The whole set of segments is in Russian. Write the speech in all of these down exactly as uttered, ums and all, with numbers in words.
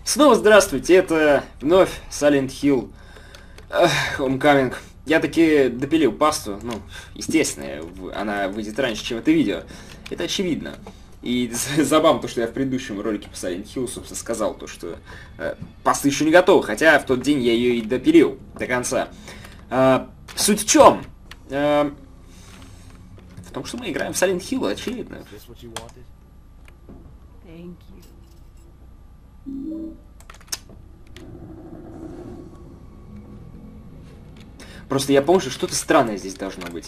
Снова здравствуйте, это вновь Silent Hill Эх, Homecoming. Я таки допилил пасту, ну, естественно, она выйдет раньше, чем это видео. Это очевидно. И забавно то, что я в предыдущем ролике по Silent Hill, собственно, сказал то, что э, паста еще не готова, хотя в тот день я ее и допилил до конца. Э, суть в чем? Э, в том, что мы играем в Silent Hill, очевидно. Просто я помню, что что-то странное здесь должно быть.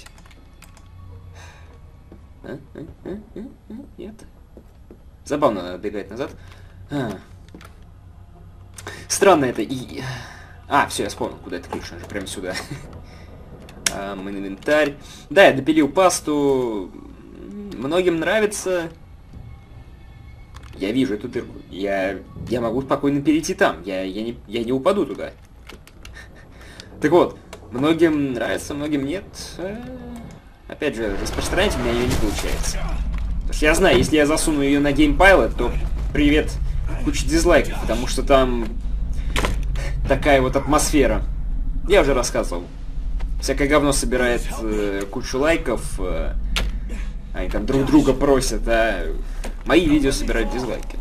А? А? А? А? А? Нет. Забавно надо бегать назад. А. Странно это и... А, все, я вспомнил, куда это ключ, нужно прямо сюда. а, инвентарь. Да, я допилил пасту. Многим нравится. Я вижу эту дырку. Я, я могу спокойно перейти там. Я, я, не, я не упаду туда. Так вот, многим нравится, многим нет. Опять же, распространять у меня ее не получается. Потому что я знаю, если я засуну ее на GamePilot, то привет, куча дизлайков, потому что там такая вот атмосфера. Я уже рассказывал. Всякое говно собирает э, кучу лайков, э, они там друг друга просят, а мои видео собирают дизлайки.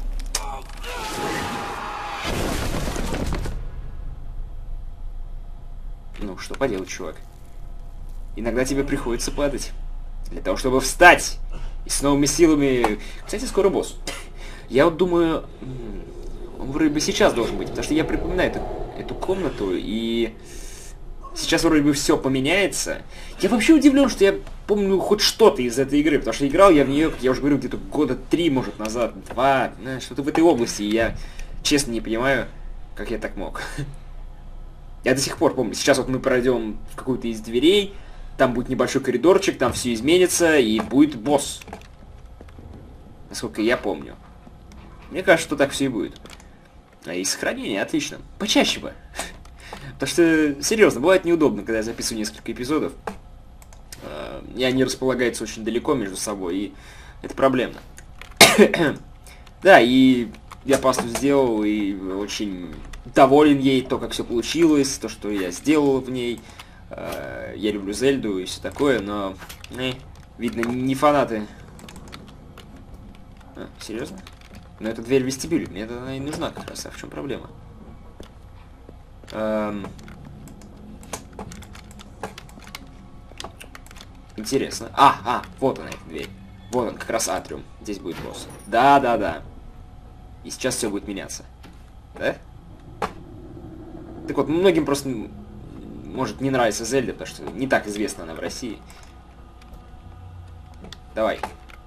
Ну, что поделать, чувак. Иногда тебе приходится падать. Для того, чтобы встать. И с новыми силами... Кстати, скоро босс. Я вот думаю... Он вроде бы сейчас должен быть. Потому что я припоминаю эту, эту комнату. И... Сейчас вроде бы все поменяется. Я вообще удивлен, что я помню хоть что-то из этой игры. Потому что играл я в нее, как я уже говорил, где-то года три, может, назад. Два. Что-то в этой области. И я честно не понимаю, как я так мог. Я до сих пор помню. Сейчас вот мы пройдем в какую-то из дверей. Там будет небольшой коридорчик, там все изменится, и будет босс. Насколько я помню. Мне кажется, что так все и будет. А и сохранение, отлично. Почаще бы. Потому что, серьезно, бывает неудобно, когда я записываю несколько эпизодов. И они располагаются очень далеко между собой, и это проблемно. Да, и я пасту сделал, и очень доволен ей, то, как все получилось, то, что я сделал в ней. Я люблю Зельду и все такое, но, э, видно, не фанаты. А, серьезно? Но это дверь в вестибюле, мне она и нужна как раз, а в чем проблема? Эм... Интересно. А, а, вот она, эта дверь. Вот он, как раз атриум. Здесь будет босс. Да, да, да. И сейчас все будет меняться. Да? Так вот, многим просто... Может, не нравится Зельда, потому что не так известна она в России. Давай.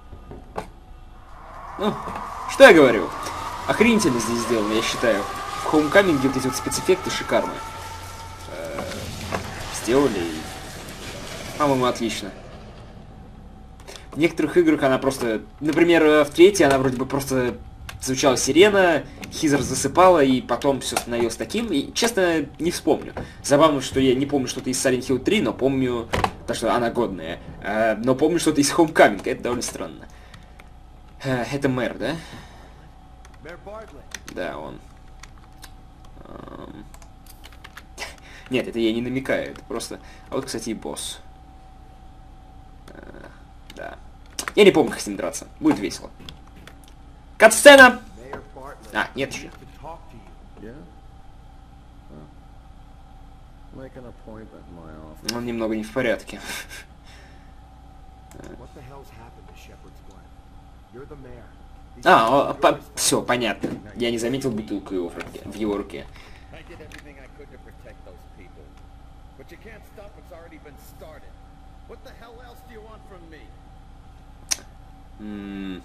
Ну, что я говорю? Охренительно здесь сделано, я считаю. В Homecoming вот эти вот спецэффекты шикарные. Э-э- сделали и... По-моему, отлично. В некоторых играх она просто... Например, в третьей она вроде бы просто... Звучала сирена, Хизер засыпала, и потом все становилось таким. И, честно, не вспомню. Забавно, что я не помню что-то из Silent Hill три, но помню, то, что она годная. А, но помню что-то из Homecoming, это довольно странно. А, это мэр, да? Да, он. Um... Нет, это я не намекаю, это просто... А вот, кстати, и босс. А, да. Я не помню, как с ним драться. Будет весело. Кат-сцена! А, нет еще. Он немного не в порядке. А, по все, понятно. Я не заметил бутылку его в, руке, в его руке. Ммм...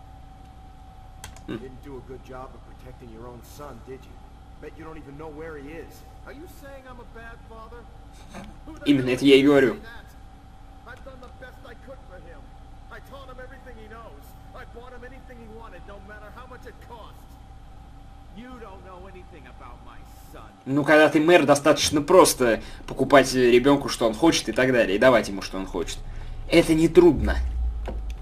Didn't do a good job of protecting your own son, did you? Bet you don't even know where he is. Are you saying I'm a bad father? Именно это я и говорю. I've done the best I could for him. I taught him everything he knows. I bought him anything he wanted, no matter how much it cost. You don't know anything about my son. Ну, когда ты мэр, достаточно просто покупать ребенку, что он хочет и так далее, и давать ему, что он хочет. Это не трудно.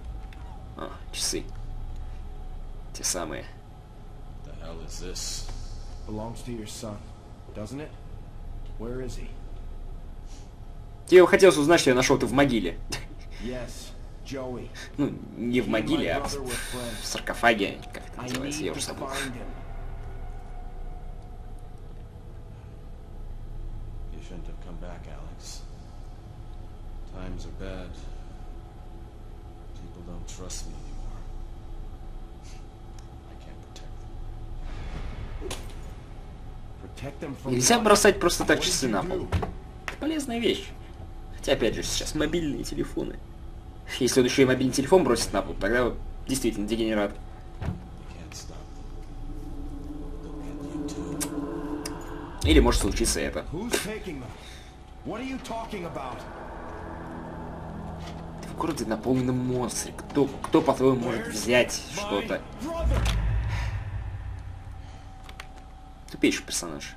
О, часы. Те самые. belongs to your son, doesn't it? Where is he? Тебе хотелось узнать, что я нашел ты в могиле. Yes, Joey. Ну, не в могиле, а в, в саркофаге, как это называется, я уже забыл. You shouldn't have come back, Alex. Times are bad. People don't trust me anymore. I can't protect them. Protect them from. Нельзя бросать просто так часы на пол. Это полезная вещь. Хотя, опять же, сейчас мобильные телефоны. Если он еще и мобильный телефон бросит на пол, тогда действительно дегенерат. Или может случиться это. Ты в городе наполненном монстре. Кто, кто по-твоему, может взять что-то? Тупейший персонаж.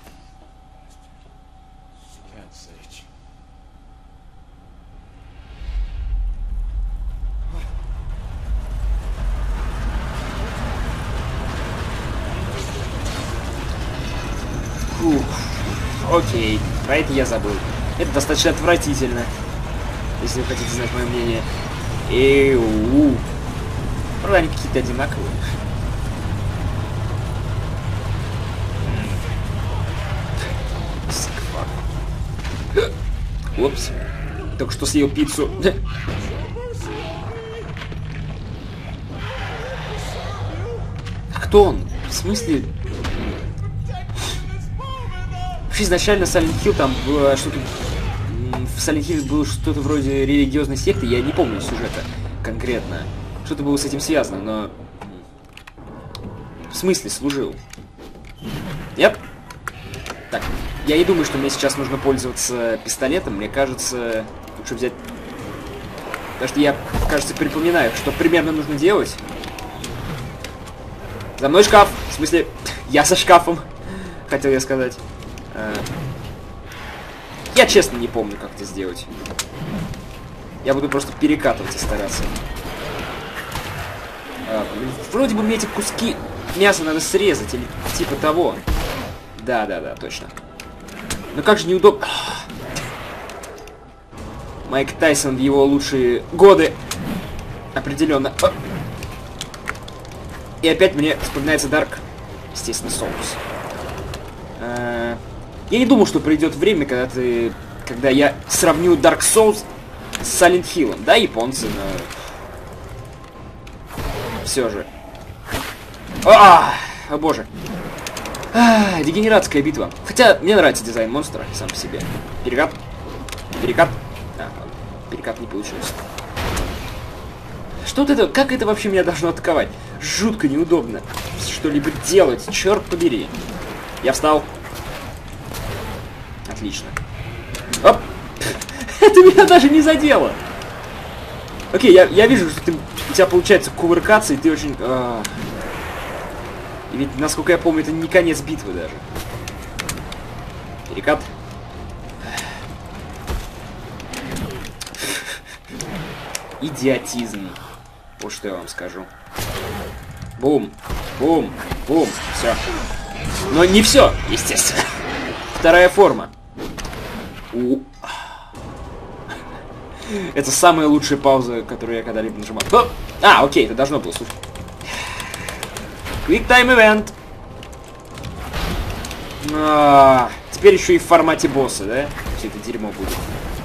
Фух. Окей, про это я забыл. Это достаточно отвратительно, если вы хотите знать мое мнение. И у, правда, они какие-то одинаковые. Опс. Только что съел пиццу. Кто он? В смысле? Изначально Silent Hill там было что-то... В Silent Hill было что-то вроде религиозной секты, я не помню сюжета конкретно. Что-то было с этим связано, но... В смысле служил? Нет? Так, я не думаю, что мне сейчас нужно пользоваться пистолетом, мне кажется... Лучше взять... Потому что я, кажется, припоминаю, что примерно нужно делать. За мной шкаф! В смысле, я со шкафом, хотел я сказать. Я честно не помню, как это сделать. Я буду просто перекатывать и стараться. А, вроде бы мне эти куски мяса надо срезать, или типа того. Да, да, да, точно. Но как же неудобно. Майк Тайсон в его лучшие годы. Определенно. И опять мне вспоминается Дарк. Естественно, соус. А Я не думал, что придет время, когда ты... Когда я сравню Dark Souls с Silent Hill. Да, японцы, но... Все же. А, о боже. А, дегенератская битва. Хотя, мне нравится дизайн монстра сам по себе. Перекат. Перекат. А, ладно. Перекат не получился. Что вот это... Как это вообще меня должно атаковать? Жутко неудобно. Что-либо делать. Черт побери. Я встал. Отлично. Оп! Это меня даже не задело. Окей, я, я вижу, что ты, у тебя получается кувыркаться, и ты очень... А... И ведь, насколько я помню, это не конец битвы даже. Перекат. Идиотизм. Вот что я вам скажу. Бум, бум, бум. Все. Но не все, естественно. Вторая форма. У. Это самая лучшая пауза, которую я когда-либо нажимал. О! А, окей, это должно было. Супер. Quick Time Event. А, теперь еще и в формате босса, да? Все это дерьмо будет.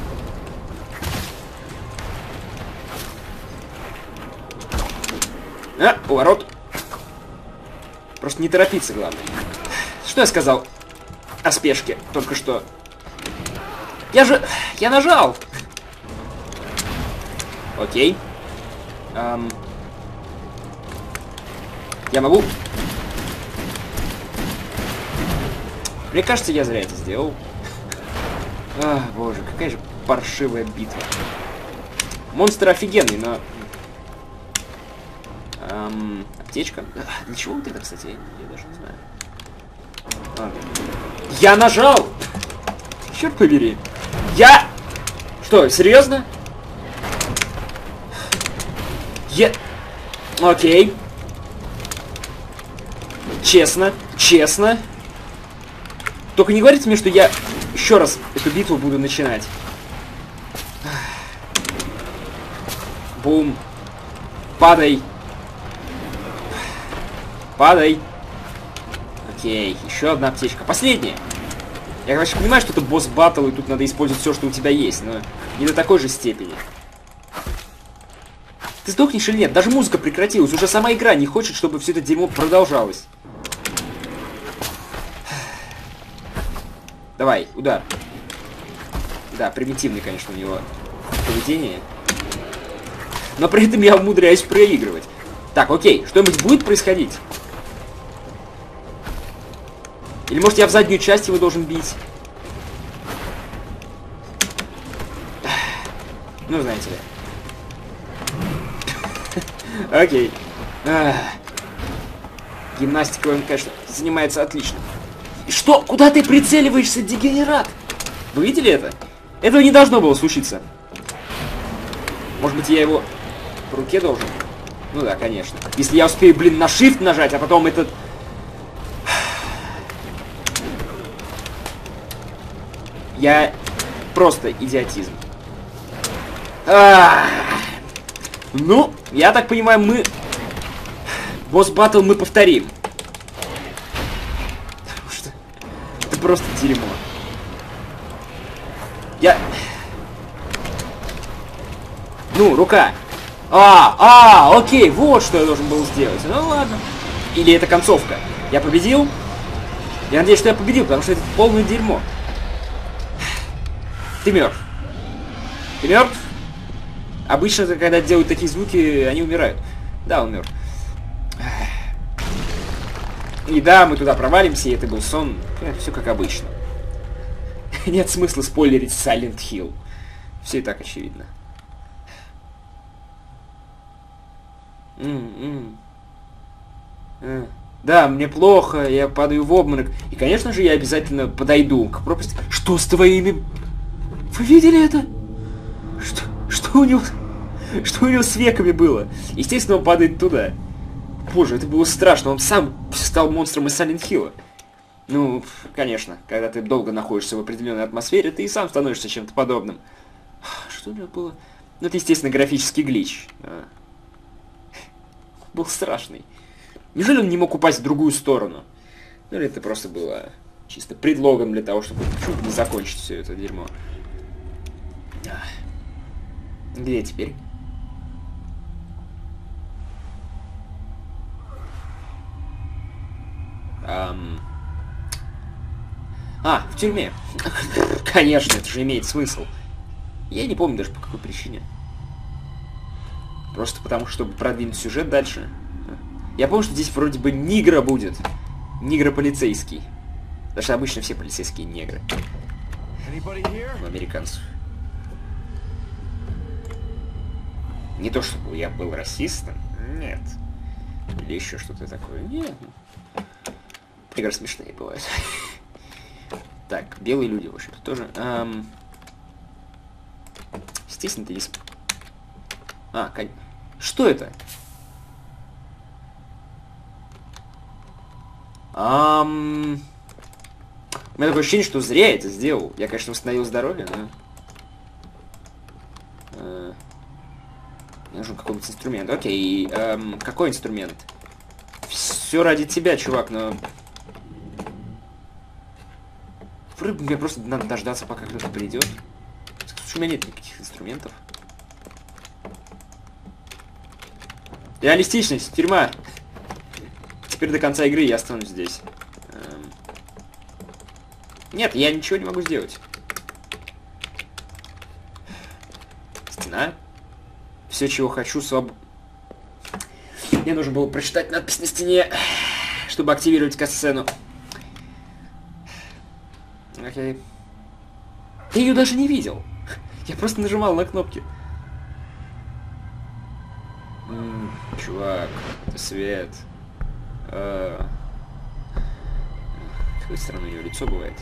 А, поворот. Просто не торопиться, главное. Что я сказал о спешке только что? Я же... Я нажал! Окей. Эм... Я могу... Мне кажется, я зря это сделал. Ах, боже, какая же паршивая битва. Монстр офигенный, но... Эм... Аптечка? Для чего вот это, кстати? Я даже не знаю. Ладно. Я нажал! Черт побери. Я... Что, серьезно? Я... Окей. Честно, честно. Только не говорите мне, что я еще раз эту битву буду начинать. Бум. Падай. Падай. Окей, еще одна аптечка. Последняя. Я, конечно, понимаю, что это босс-баттл, и тут надо использовать все, что у тебя есть, но не до такой же степени. Ты сдохнешь или нет? Даже музыка прекратилась. Уже сама игра не хочет, чтобы все это дерьмо продолжалось. Давай, удар. Да, примитивный, конечно, у него поведение. Но при этом я умудряюсь проигрывать. Так, окей, что-нибудь будет происходить? Или может я в заднюю часть его должен бить? Ну, знаете ли. Окей. Гимнастикой он, конечно, занимается отлично. Что? Куда ты прицеливаешься, дегенерат? Вы видели это? Этого не должно было случиться. Может быть, я его по руке должен? Ну да, конечно. Если я успею, блин, на shift нажать, а потом этот... Я... Просто идиотизм. А-а-а. Ну, я так понимаю, мы... Босс-баттл мы повторим. Потому что... Это просто дерьмо. Я... Ну, рука. А, а, окей, вот что я должен был сделать. Ну ладно. Или это концовка. Я победил? Я надеюсь, что я победил, потому что это полное дерьмо. Ты мертв. Ты мертв? Обычно, когда делают такие звуки, они умирают. Да, он мертв. И да, мы туда провалимся, и это был сон. Все как обычно. Нет смысла спойлерить Silent Hill. Все и так очевидно. М-м. А. Да, мне плохо, я падаю в обморок. И, конечно же, я обязательно подойду к пропасти. Что с твоими... Вы видели это? Что, что у него... Что у него с веками было? Естественно, он падает туда. Боже, это было страшно. Он сам стал монстром из Silent Hill. Ну, конечно, когда ты долго находишься в определенной атмосфере, ты и сам становишься чем-то подобным. Что у него было? Ну, это, естественно, графический глич. Был страшный. Неужели он не мог упасть в другую сторону? Ну, или это просто было чисто предлогом для того, чтобы чуть не закончить все это дерьмо. Где теперь? Ам... А, в тюрьме. Конечно, это же имеет смысл. Я не помню даже по какой причине. Просто потому, чтобы продвинуть сюжет дальше. Я помню, что здесь вроде бы нигра будет. Нигра-полицейский. Потому что обычно все полицейские негры. У американцев. Не то, чтобы я был расистом. Нет. Или еще что-то такое. Нет. Игры смешные бывают. Так, белые люди, в общем-то, тоже. Эм... Естественно, ты здесь... А, кон... Что это? Ам... У меня такое ощущение, что зря я это сделал. Я, конечно, восстановил здоровье, но... Э... Мне нужен какой-нибудь инструмент. Окей, эм... какой инструмент? Все ради тебя, чувак, но... Мне просто надо дождаться, пока кто-то придет. У меня нет никаких инструментов. Реалистичность, тюрьма. Теперь до конца игры я останусь здесь. Эм... Нет, я ничего не могу сделать. Стена. Все, чего хочу, своб... Мне нужно было прочитать надпись на стене, чтобы активировать катсцену. Окей. Я ее даже не видел. Я просто нажимал на кнопки. М-м, чувак, это свет. А... С какой стороны у него лицо бывает?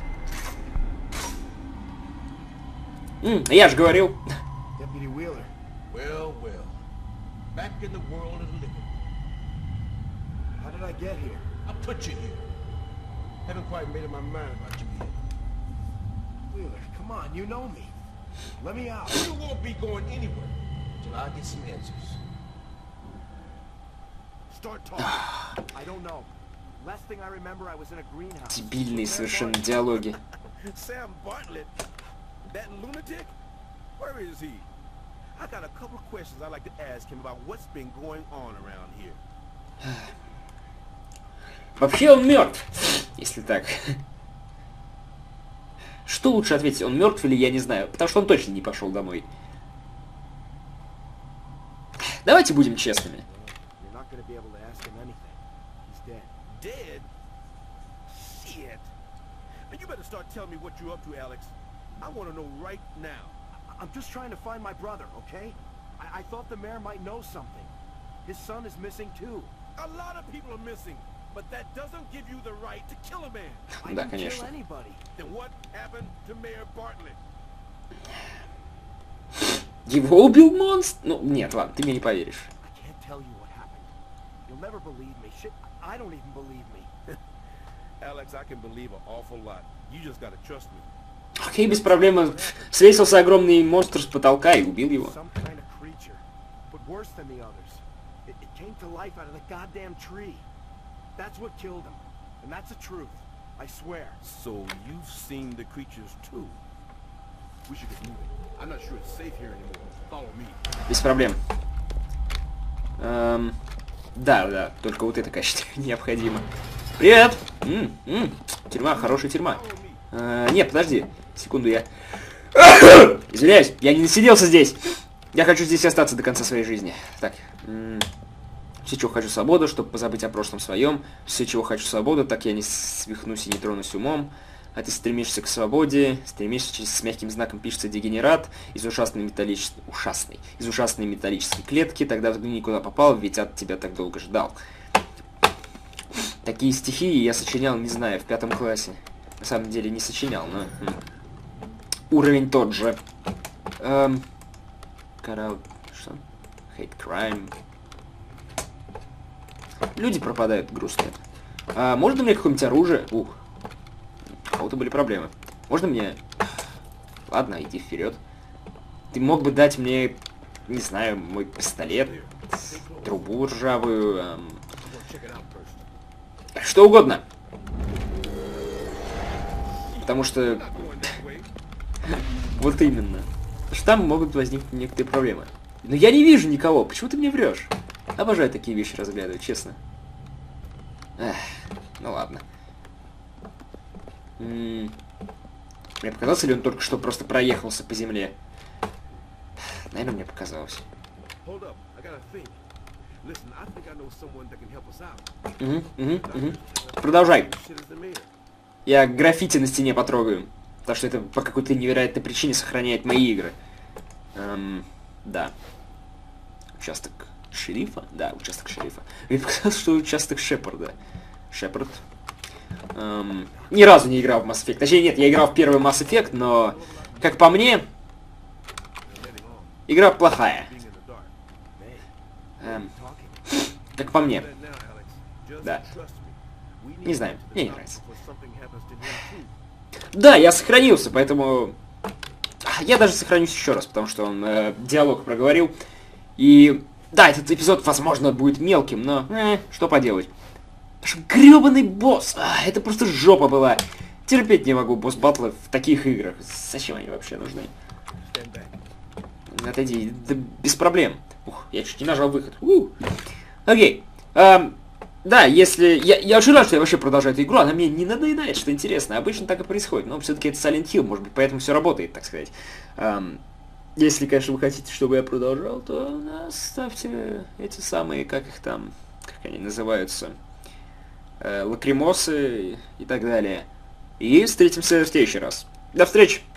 М-м, я же говорил. Well, well. Back in the world of living. How did I get here? I put you here. Haven't quite made up my mind about you yet. Wheeler, come on, you know me. Let me out. You won't be going anywhere till I get some answers. Start talking. I don't know. Last thing I remember, I was in a greenhouse. Дебильные совершенно диалоги. Sam Bartlett? That lunatic? Where is he? I got a couple of questions I'd like to ask him about what's been going on around here. Вообще он мертв, если так. Что лучше ответить, он мертв или я не знаю, потому что он точно не пошел домой. Давайте будем честными. Dead? Shit. And you better start telling me what you're up to, Alex. I want to know right now. I'm just trying to find my brother, okay? I, I thought the mayor might know something. His son is missing too. A lot of people are missing, but that doesn't give you the right to kill a man. I Да, didn't конечно. kill anybody. Then what happened to Mayor Bartlett? Его убил монстр? Ну, нет, ладно, ты мне не поверишь. I can't tell you what happened. You'll never believe me. Shit, I don't even believe me. Alex, I can believe an awful lot. You just gotta trust me. Окей, без проблем. Свесился огромный монстр с потолка и убил его. Some kind of creature, but worse than the others. It, it came to life out of the goddamn tree. That's what killed him, and that's the truth. I swear. So you've seen the creatures too. We should get moving. I'm not sure it's safe here anymore. Follow me. Без проблем. Эм, да, да, только вот это, конечно, необходимо. Привет! М -м, тюрьма, хорошая тюрьма. Э, нет, подожди. Секунду, я... Извиняюсь, я не насиделся здесь. Я хочу здесь остаться до конца своей жизни. Так. Все, чего хочу свободу, чтобы позабыть о прошлом своем. Все, чего хочу свободу, так я не свихнусь и не тронусь умом. А ты стремишься к свободе, стремишься, через с мягким знаком пишется дегенерат, из ужасной металлической... Ужасной. Из ужасной металлической клетки, тогда взгляни, куда попал, ведь от тебя так долго ждал. Такие стихи я сочинял, не знаю, в пятом классе. На самом деле не сочинял, но... М. Уровень тот же. Эм... Карал... Что? Hate crime. Люди пропадают, грустно. А можно мне какое-нибудь оружие? Ух. У кого-то были проблемы. Можно мне... Ладно, иди вперед. Ты мог бы дать мне, не знаю, мой пистолет, трубу ржавую, эм... что угодно. Потому что... Вот именно. Потому что там могут возникнуть некоторые проблемы. Но я не вижу никого. Почему ты мне врешь? Обожаю такие вещи разглядывать, честно. Эх, ну ладно. М-м- мне показалось, или он только что просто проехался по земле? Наверное, мне показалось. Угу, угу, угу. Продолжай. Я граффити на стене потрогаю. Потому что это по какой-то невероятной причине сохраняет мои игры. Эм, да. Участок шерифа? Да, участок шерифа. Мне показалось, что участок Шепарда. Шепард. Эм, ни разу не играл в Mass Effect. Точнее, нет, я играл в первый Mass Effect, но, как по мне, игра плохая. Эм, как по мне. Да. Не знаю, мне не нравится. Да, я сохранился, поэтому... Я даже сохранюсь еще раз, потому что он э, диалог проговорил. И... Да, этот эпизод, возможно, будет мелким, но... Э, что поделать. Потому что гребаный босс! А, это просто жопа была. Терпеть не могу босс-баттлы в таких играх. Зачем они вообще нужны? Отойди, да без проблем. Ух, я чуть не нажал выход. У. Окей. Эм... Да, если... Я, я очень рад, что я вообще продолжаю эту игру, она мне не надоедает, что интересно. Обычно так и происходит, но все-таки это Silent Hill, может быть, поэтому все работает, так сказать. Эм, если, конечно, вы хотите, чтобы я продолжал, то да, ставьте эти самые, как их там, как они называются, э, лакримосы и так далее. И встретимся в следующий раз. До встречи!